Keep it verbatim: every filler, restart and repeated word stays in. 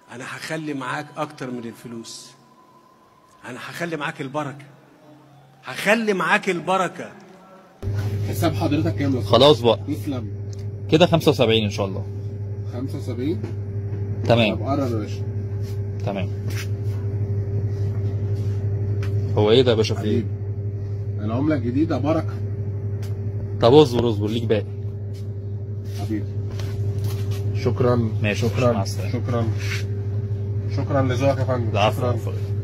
انا هخلي معاك اكتر من الفلوس، انا هخلي معاك البركه، هخلي معاك البركه. حساب حضرتك كام يا خلاص بقى تسلم كده خمسة وسبعين ان شاء الله. خمسة وسبعين تمام. طب قرب يا باشا. تمام. هو ايه ده يا باشا في ايه؟ العملة الجديدة بركة. طب اصبر اصبر ليك باقي حبيبي. شكرا. ماشي. شكرا مع السلامة. شكرا شكرا لذوقك يا فندم. العفو. شكرا.